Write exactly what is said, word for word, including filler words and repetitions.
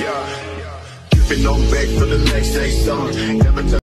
Yeah. Keep it on back for the next day song. Never